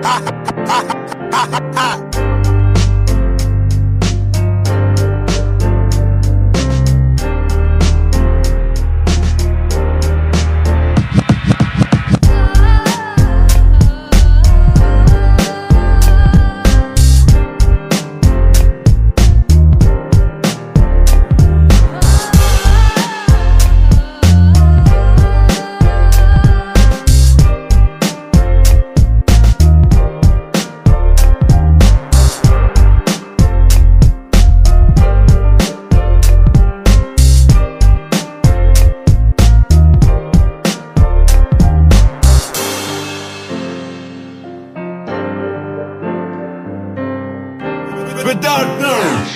Without nerves.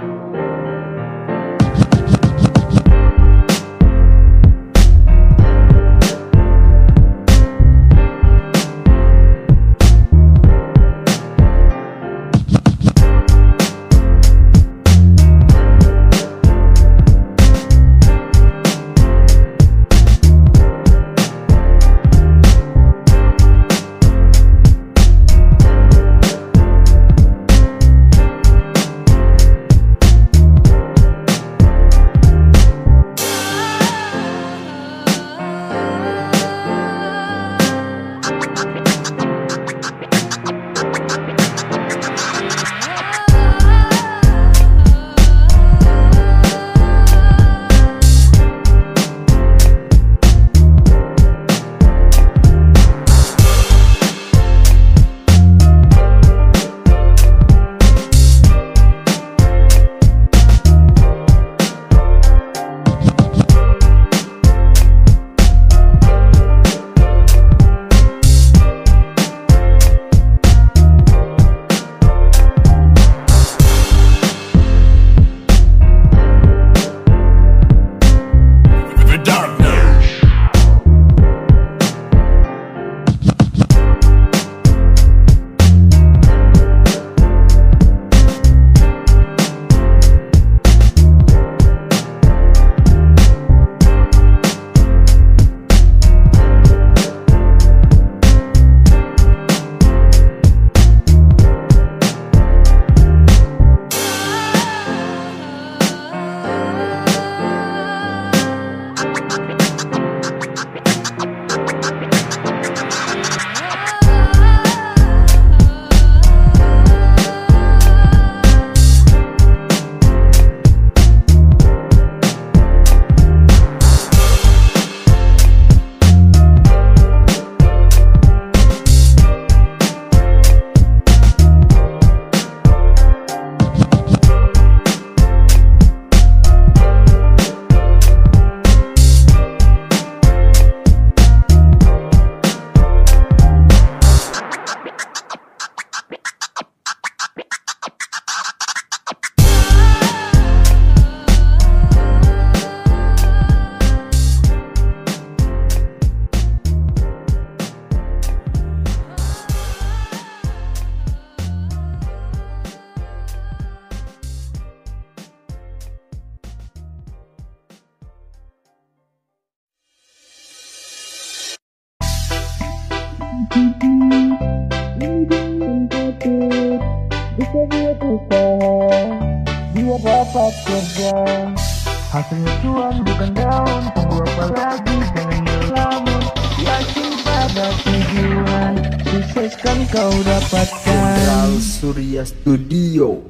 Bisa buat usaha, biar dapat kerja. Hasilnya cuan bukan daun, tunggu apa lagi, jangan melamun. Yakin pada tujuan, sukses kan kau dapatkan. Modal Surya Studio.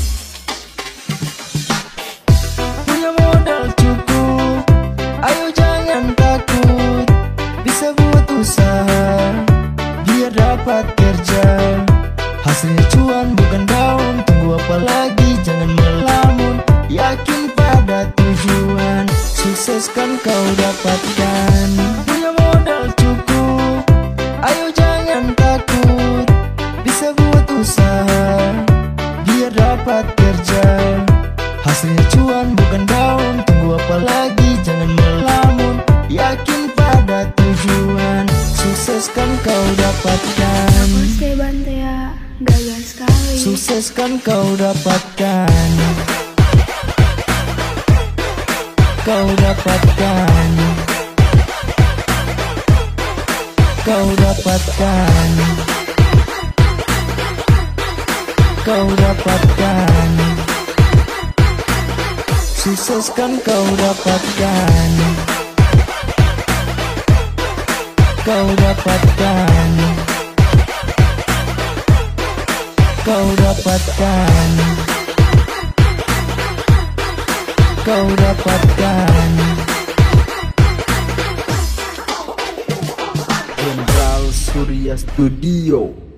Punya modal cukup, ayo jangan takut. Bisa buat usaha, biar dapat kerja. Hasilnya cuan bukan daun, tunggu apa lagi, jangan melamun. Yakin pada tujuan, sukses kan kau dapatkan. Punya modal cukup, ayo jangan takut. Bisa buat usaha, biar dapat kerja. Hasilnya cuan bukan daun, tunggu apa lagi, jangan melamun. Yakin pada tujuan, sukses kan kau dapatkan. Oke Bante ya, gagal sekali. Sukses kan kau dapatkan. Kau dapatkan. Kau dapatkan. kau dapatkan, sukseskan kau dapatkan, kau dapatkan, kau dapatkan, kau dapatkan. Jenderal Surya Studio.